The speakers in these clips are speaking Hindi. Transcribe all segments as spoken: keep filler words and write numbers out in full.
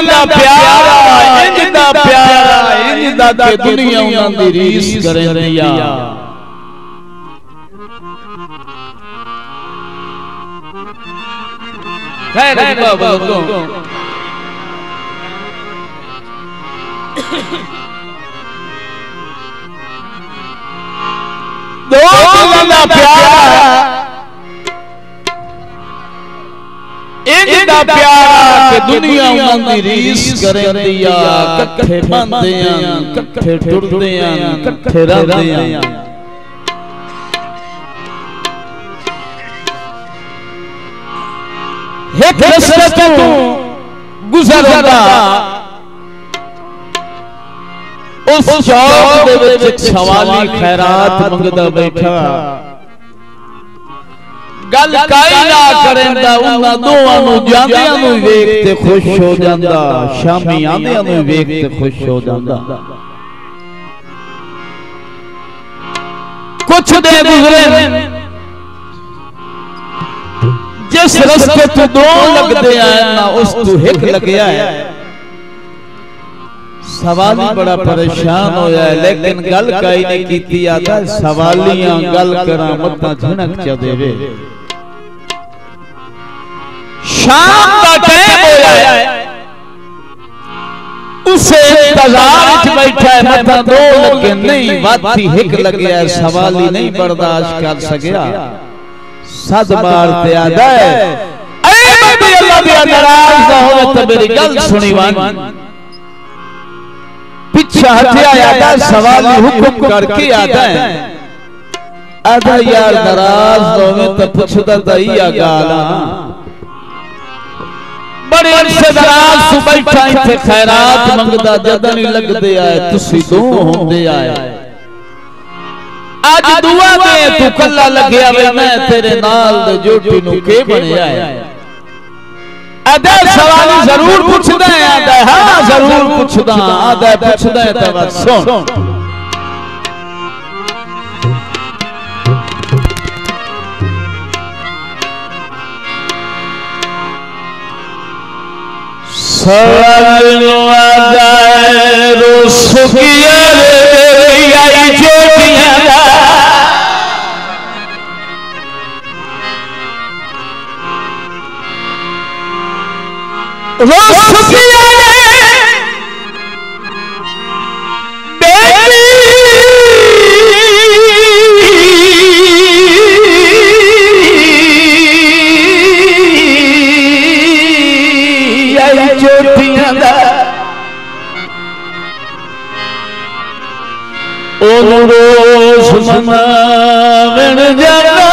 दा प्यारा इंज दा प्यारा इंज दा के दुनिया उन्हां दी रीस करदिया खैर बाबा को दो दिलां दा प्यारा इंज दा प्यारा के दुनिया उन्हां दी रीस करदिया इकट्ठे बनदे आं इकट्ठे टुरदे आं इकट्ठे रहंदे आं एक रस्ते तो गुजरदा उस चौक दे विच एक सवाली खैरात मंगदा बैठा गल काई ना करंदा उन्हां दोवां नूं जांदियां नूं वेख ते खुश हो जांदा शामी आंदियां नूं वेख ते खुश हो जांदा कुछ दे गुजरे जिस रस्ते तू दो लगदे आए ना उस तू हिक लगया है सवाली बड़ा परेशान होया है लेकिन गल काई नहीं कीती आता सवालियां गल करा मत्ता झनक च देवे शाम का टाइम होया है उसे इंतजार च बैठा है मत्ता दो लगे नहीं वाती हिक लगया है सवाली नहीं बर्दाश्त कर सकया सद बार ते आदा है ऐ बंदे अल्लाह दे नाराज ना होवे तो मेरी गल सुनी वन पीछे हटया आदा सवाली हुक्म करके आता है आदा यार नाराज होवे तो पुछदा तई आ गाला बड़े अरसे दराज सु बैठा इथे खैरात मंगदा जदन ही लगदे आए तुसी दो होंदे आए आज दुआ दे तू कल्ला लगया वे मैं तेरे नाल दे जोटी नु के बनया है आदा सवाल जरूर पूछदा है आदा हां जरूर पूछदा आदा पूछदा है ते बस सुन सवाल नु आदा रुसकिया रे आई जोटियां दा रुसकिया रे बेटी आई जोटियां दा ओनु रोज मनावन जाना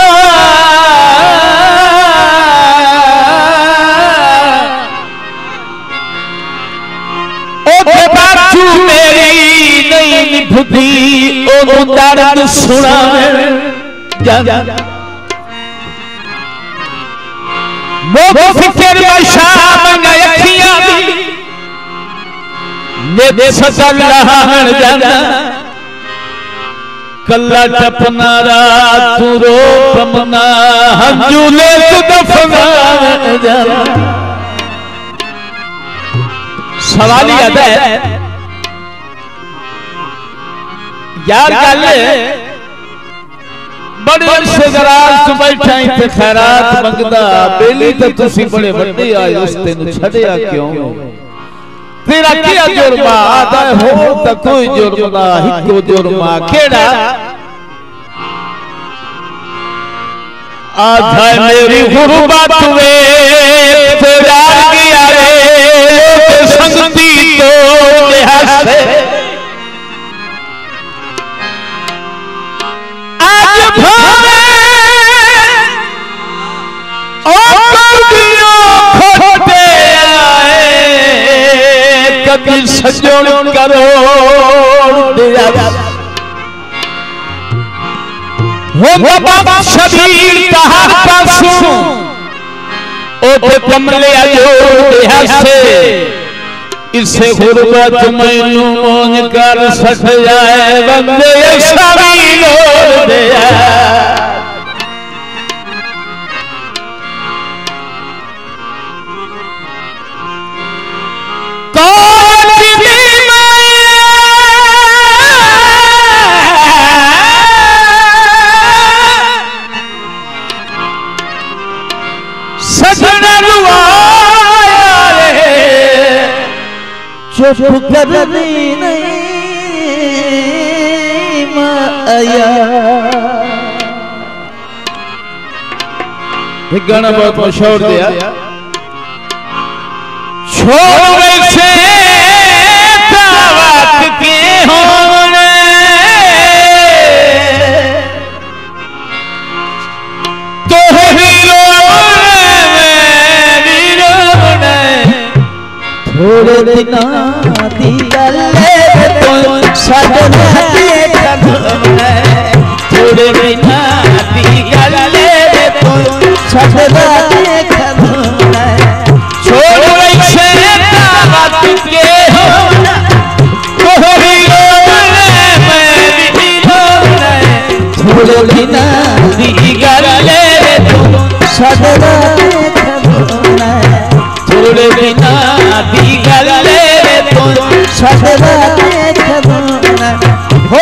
ओके बातू मेरी नहीं निभदी ओनु दर्द सुनावन जाना मोको फिक्र शाम गए अखियां दी ने सकल रहन जाना कल्ला टपना रात रो पमना हंजूले तू दफना जाना सवाल ही आता है यार गल बड़े अरसे दराज तू बैठा इत्थे खैरात मंगदा बेली ते तुसी बड़े वड्डे आए उस तेनु छड़िया क्यों तेरा क्या जुर्मा आदा हो तो कोई जुर्मा हिको जुर्मा केड़ा आधा मेरी गुरबत वे तेरा गया रे संगती तो हंसे आज भावे ओ दियो खोटे कभी सजन करो दिया हो बाबा शबीर का हर पासों ओ ते कमले जोड़ हंसे इसे गुरबत मैनू मोन कर सक जाए बंदे शबीर दिया चुप करनी नहीं माया। एक गाना बहुत मशहूर दिया, छोड़ वैसे दावत के होने तो ही रोने मेरी रोने, थोड़े दिना दी गले तो सजना देखा घूमने, थोड़े दिना दी गले तो सजना देखा घूमने। छोड़ वैसे दावत के होना तो ही रोने मेरी रोने, थोड़े दिना दी गले तो सजना देखा घूमने, थोड़े दिना दी गले तो सजना देखा घूमने। हो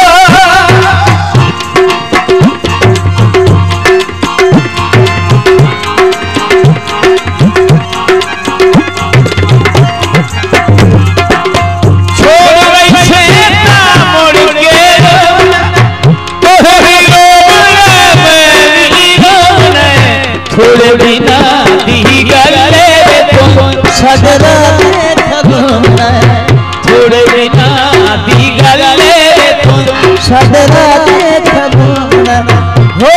थोड़े बिना दी गले तो सजना देखा घूमना, थोड़े बिना दी गले तो सजना देखा घूमना। हो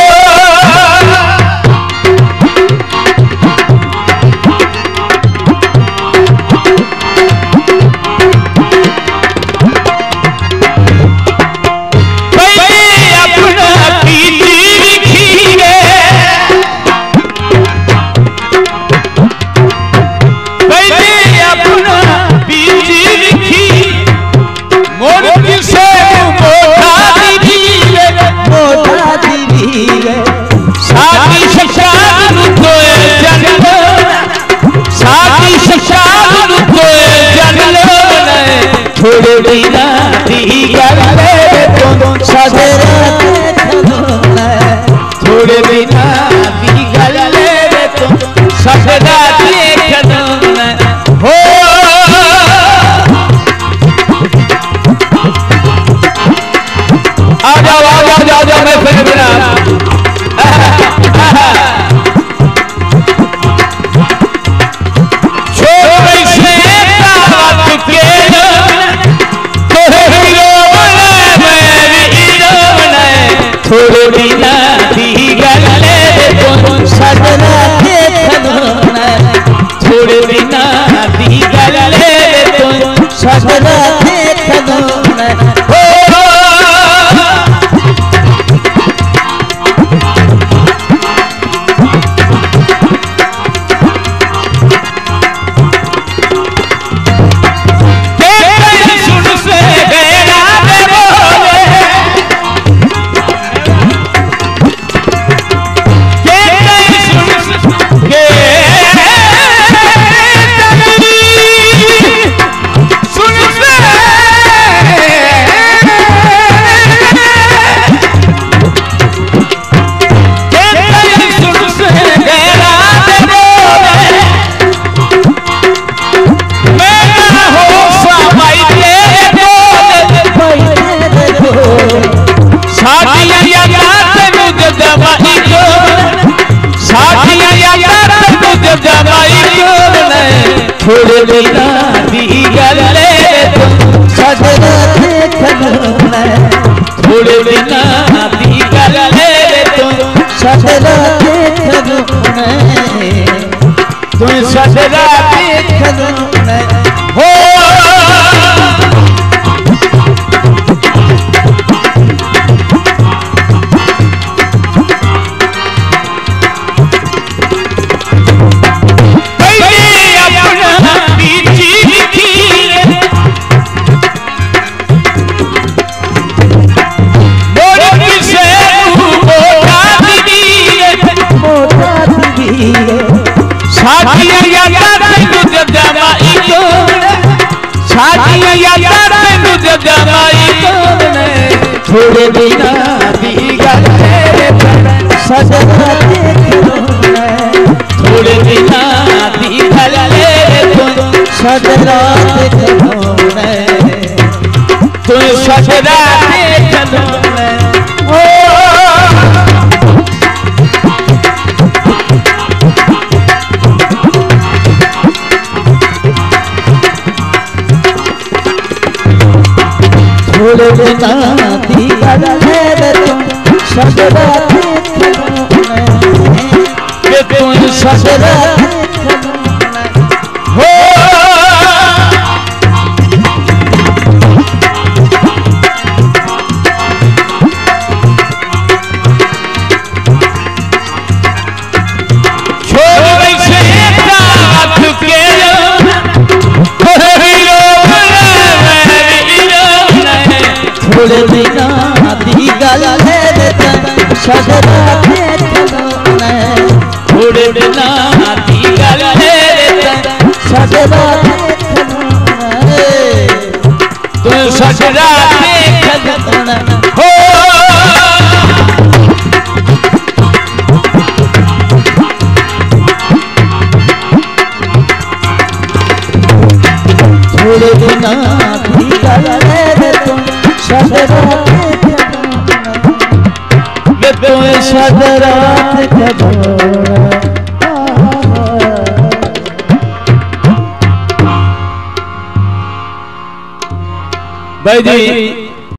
थोड़े बिना दी गले तो सजना देखा घूमना, थोड़े बिना दी गले तो सजना देखा घूमना। हो आ जाओ आ जाओ आ जाओ मैं फिर बिना थोड़े बिना दी गले तो सजना देखा घूमना, थोड़े बिना दी गले तो सजना देखा घूमना। हो थोड़े बिना दी गले तो सजना देखा घूमना, थोड़े बिना दी गले तो सजना देखा घूमना, तू सजना देखा घूमना। हो थोड़े बिना दी गले सजना देखा घूमना, थोड़े बिना दी गले सजरात खलोने तू सजरात खलोने ओ थोड़े बिना दी गल है तुम सजरात खलोने तू सजरात हो थोड़े बिना दी गल है सजरात खलोने थोड़े बिना दी गल है सजरात खलोने तू सजरात खलोने हो थोड़े बिना दी गल है तुम सजरात खलोने तू सजरात खलोने। भाई जी